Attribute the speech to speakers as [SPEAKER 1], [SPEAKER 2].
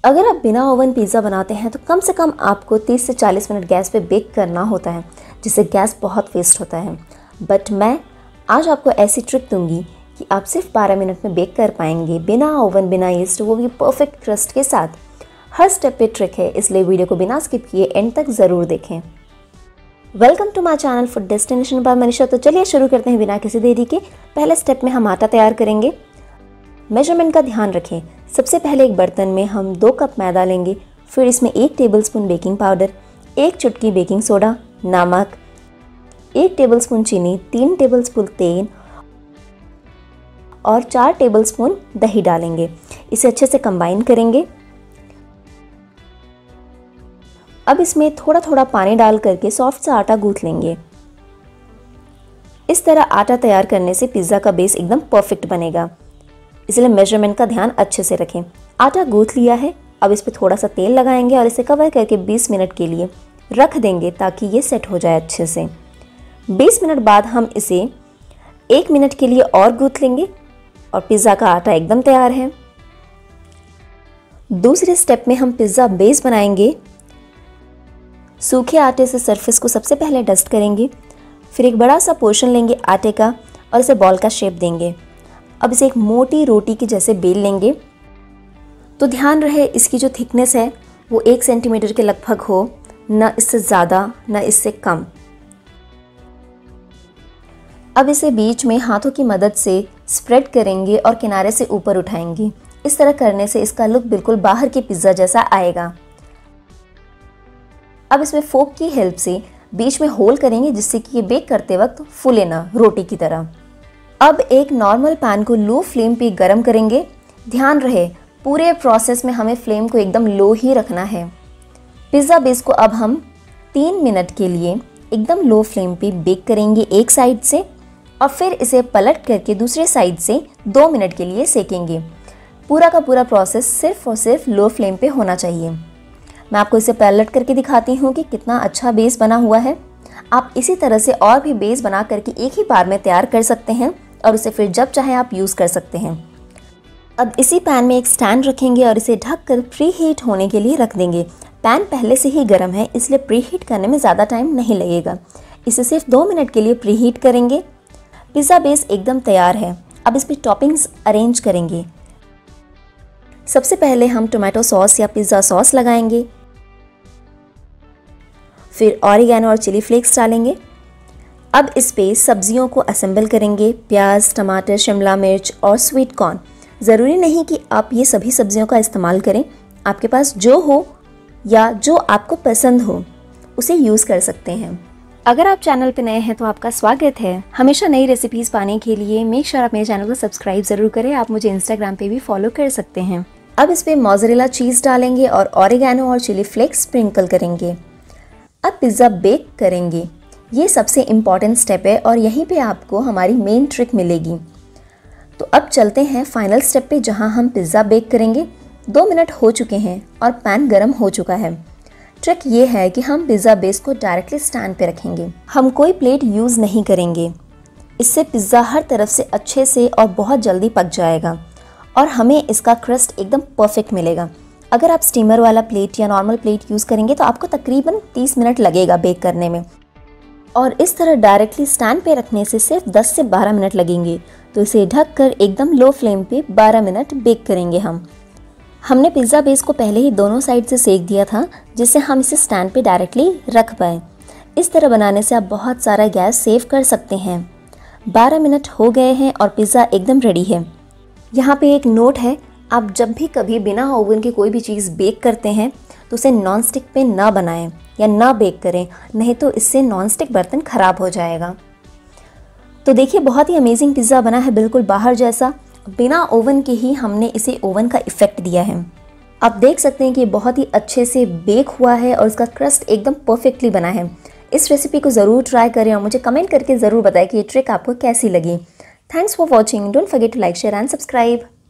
[SPEAKER 1] अगर आप बिना ओवन पिज़्ज़ा बनाते हैं तो कम से कम आपको 30 से 40 मिनट गैस पे बेक करना होता है, जिससे गैस बहुत वेस्ट होता है। बट मैं आज आपको ऐसी ट्रिक दूंगी कि आप सिर्फ 12 मिनट में बेक कर पाएंगे बिना ओवन, बिना यीस्ट, वो भी परफेक्ट क्रस्ट के साथ। हर स्टेप पे ट्रिक है, इसलिए वीडियो को बिना स्किप किए एंड तक ज़रूर देखें। Welcome to my channel food destination by Manisha. तो चलिए शुरू करते हैं बिना किसी देरी के। पहले स्टेप में हम आटा तैयार करेंगे। मेजरमेंट का ध्यान रखें। सबसे पहले एक बर्तन में हम 2 कप मैदा लेंगे, फिर इसमें 1 टेबलस्पून बेकिंग पाउडर, 1 चुटकी बेकिंग सोडा, नमक, 1 टेबलस्पून चीनी, 3 टेबलस्पून तेल और 4 टेबलस्पून दही डालेंगे। इसे अच्छे से कंबाइन करेंगे। अब इसमें थोड़ा थोड़ा पानी डाल करके सॉफ्ट सा आटा गूंथ लेंगे। इस तरह आटा तैयार करने से पिज़्ज़ा का बेस एकदम परफेक्ट बनेगा, इसलिए मेजरमेंट का ध्यान अच्छे से रखें। आटा गूंथ लिया है, अब इस पर थोड़ा सा तेल लगाएंगे और इसे कवर करके 20 मिनट के लिए रख देंगे ताकि ये सेट हो जाए अच्छे से। 20 मिनट बाद हम इसे 1 मिनट के लिए और गूंथ लेंगे और पिज़्ज़ा का आटा एकदम तैयार है। दूसरे स्टेप में हम पिज़्ज़ा बेस बनाएंगे। सूखे आटे से सरफेस को सबसे पहले डस्ट करेंगे, फिर एक बड़ा सा पोर्शन लेंगे आटे का और इसे बॉल का शेप देंगे। अब इसे एक मोटी रोटी के जैसे बेल लेंगे। तो ध्यान रहे इसकी जो थिकनेस है वो 1 सेंटीमीटर के लगभग हो, न इससे ज़्यादा न इससे कम। अब इसे बीच में हाथों की मदद से स्प्रेड करेंगे और किनारे से ऊपर उठाएंगे। इस तरह करने से इसका लुक बिल्कुल बाहर के पिज़्ज़ा जैसा आएगा। अब इसमें फोक की हेल्प से बीच में होल करेंगे, जिससे कि ये बेक करते वक्त फूले ना, रोटी की तरह। अब एक नॉर्मल पैन को लो फ्लेम पे गरम करेंगे। ध्यान रहे पूरे प्रोसेस में हमें फ्लेम को एकदम लो ही रखना है। पिज़्ज़ा बेस को अब हम 3 मिनट के लिए एकदम लो फ्लेम पे बेक करेंगे एक साइड से, और फिर इसे पलट करके दूसरे साइड से 2 मिनट के लिए सेकेंगे। पूरा का पूरा प्रोसेस सिर्फ और सिर्फ लो फ्लेम पे होना चाहिए। मैं आपको इसे पलट करके दिखाती हूँ कि कितना अच्छा बेस बना हुआ है। आप इसी तरह से और भी बेस बना करके एक ही बार में तैयार कर सकते हैं और उसे फिर जब चाहे आप यूज़ कर सकते हैं। अब इसी पैन में एक स्टैंड रखेंगे और इसे ढककर प्री हीट होने के लिए रख देंगे। पैन पहले से ही गर्म है, इसलिए प्री हीट करने में ज़्यादा टाइम नहीं लगेगा। इसे सिर्फ 2 मिनट के लिए प्री हीट करेंगे। पिज़्ज़ा बेस एकदम तैयार है। अब इस पर टॉपिंग्स अरेंज करेंगे। सबसे पहले हम टोमेटो सॉस या पिज़्ज़ा सॉस लगाएंगे, फिर ऑरिगेनो और चिली फ्लेक्स डालेंगे। अब इस पे सब्जियों को असेंबल करेंगे। प्याज, टमाटर, शिमला मिर्च और स्वीट कॉर्न। ज़रूरी नहीं कि आप ये सभी सब्जियों का इस्तेमाल करें, आपके पास जो हो या जो आपको पसंद हो उसे यूज़ कर सकते हैं। अगर आप चैनल पे नए हैं तो आपका स्वागत है। हमेशा नई रेसिपीज़ पाने के लिए मेक श्योर आप मेरे चैनल को सब्सक्राइब ज़रूर करें। आप मुझे इंस्टाग्राम पे भी फॉलो कर सकते हैं। अब इस पर मोज़रेला चीज़ डालेंगे और ऑरिगेनो और चिली फ्लेक्स स्प्रिंकल करेंगे। अब पिज़्ज़ा बेक करेंगे। ये सबसे इम्पॉर्टेंट स्टेप है और यहीं पे आपको हमारी मेन ट्रिक मिलेगी। तो अब चलते हैं फाइनल स्टेप पे, जहां हम पिज़्ज़ा बेक करेंगे। 2 मिनट हो चुके हैं और पैन गरम हो चुका है। ट्रिक ये है कि हम पिज़्ज़ा बेस को डायरेक्टली स्टैंड पे रखेंगे। हम कोई प्लेट यूज़ नहीं करेंगे। इससे पिज़्ज़ा हर तरफ से अच्छे से और बहुत जल्दी पक जाएगा और हमें इसका क्रस्ट एकदम परफेक्ट मिलेगा। अगर आप स्टीमर वाला प्लेट या नॉर्मल प्लेट यूज़ करेंगे तो आपको तकरीबन 30 मिनट लगेगा बेक करने में, और इस तरह डायरेक्टली स्टैंड पे रखने से सिर्फ 10 से 12 मिनट लगेंगे। तो इसे ढककर एकदम लो फ्लेम पे 12 मिनट बेक करेंगे हमने पिज़्ज़ा बेस को पहले ही दोनों साइड से सेक दिया था, जिससे हम इसे स्टैंड पे डायरेक्टली रख पाएँ। इस तरह बनाने से आप बहुत सारा गैस सेव कर सकते हैं। 12 मिनट हो गए हैं और पिज़्ज़ा एकदम रेडी है। यहाँ पे एक नोट है, आप जब भी कभी बिना ओवन के कोई भी चीज़ बेक करते हैं तो उसे नॉन स्टिक पे ना बनाएं या ना बेक करें, नहीं तो इससे नॉन स्टिक बर्तन ख़राब हो जाएगा। तो देखिए बहुत ही अमेजिंग पिज़्ज़ा बना है, बिल्कुल बाहर जैसा। बिना ओवन के ही हमने इसे ओवन का इफ़ेक्ट दिया है। आप देख सकते हैं कि बहुत ही अच्छे से बेक हुआ है और इसका क्रस्ट एकदम परफेक्टली बना है। इस रेसिपी को ज़रूर ट्राई करें और मुझे कमेंट करके ज़रूर बताएं कि ये ट्रिक आपको कैसी लगी। Thanks for watching. Don't forget to like, share and subscribe.